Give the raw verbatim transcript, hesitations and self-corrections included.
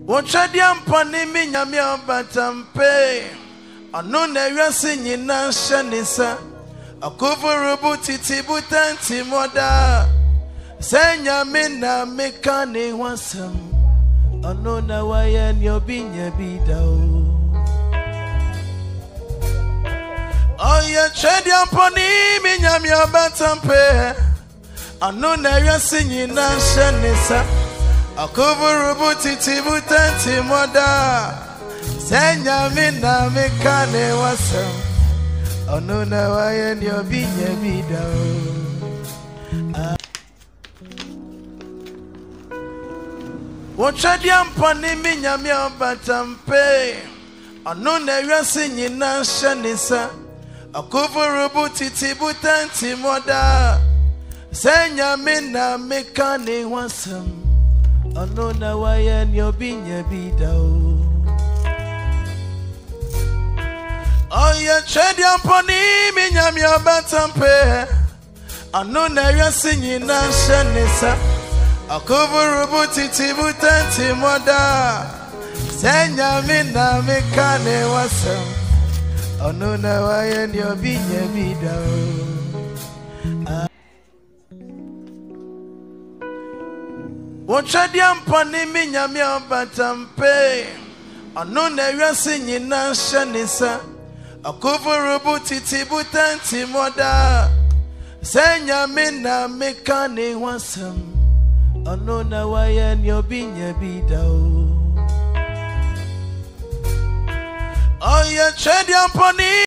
Wochadiam panimi nyame abatampe Anu na yasi nyina shanisa Akuvurubu titibu tanti moda Senya mina mekane wasam Anu na waya nyobinya bidao Oya chadiam panimi nyame abatampe Anu na yasi nyina shanisa Akuvurubu titibu tanti moda Senya mina mekane wasam Onu na waya nyobinya bidao Wochadiam panimi nyame abatampe Onu na yasi nyina shanisa Akuvurubu titibu tanti moda Senya mina mekane wasam Ono na waya nyobinya bidao Oya chadiam panimi nyame abatampe Ono na yasi nyina shanisa Akuvurubu titibu tanti moda Senya mina mekane wasam Ono na waya nyobinya bidao Wochadiam panimi nyame abatampe Ono na yasi nyina shanisa Akuvurubu titibu tanti moda Senya mina mekane wasam Ono na waya nyobinya bidao Oya chadiam panimi